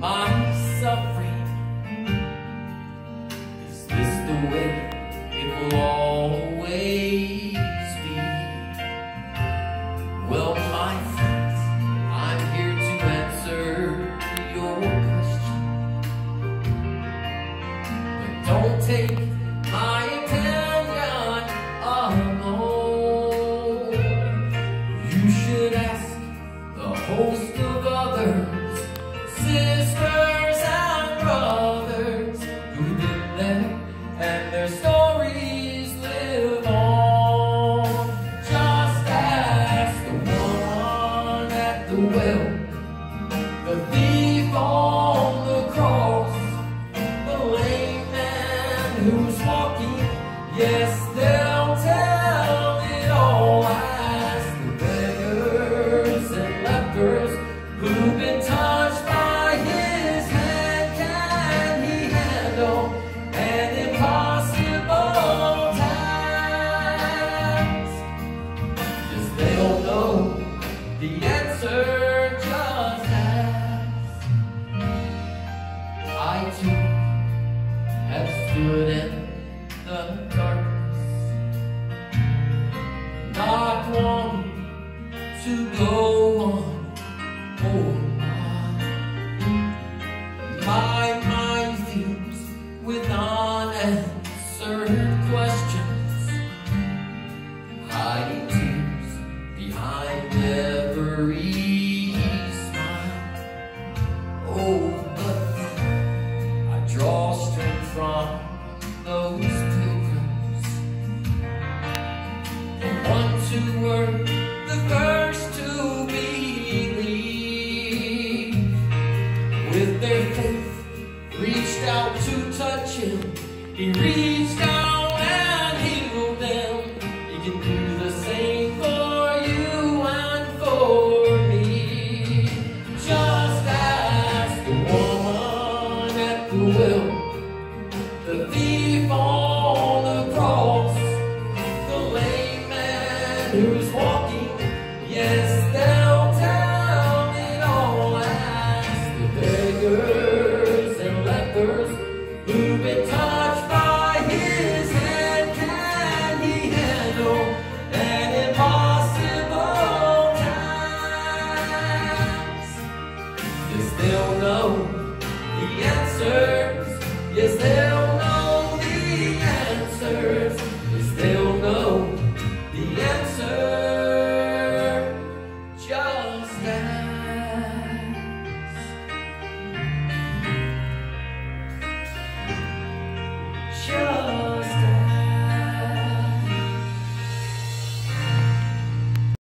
my suffering? Is this the way it will always be? Well, my friends, I'm here to answer your question, but don't take my opinion alone. You should ask the host of others, sisters and brothers who've been there and their stories live on. Just ask the one at the well, the thief on the cross, the lame man who's walking. Yes, they'll tell it all. Ask the beggars and lepers who've been touched by his hand. Can he handle an impossible task? Yes, they'll know the answer. Just ask. I too have stood in the darkness, not wanting to go on. Oh, my mind fills with unanswered questions, hiding tears behind every smile. Oh, but then I draw strength from those pilgrims, the ones who were the first to believe. With their faith, reached out to touch him. He reached out and healed them. He can do the same for you and for me. Just ask the one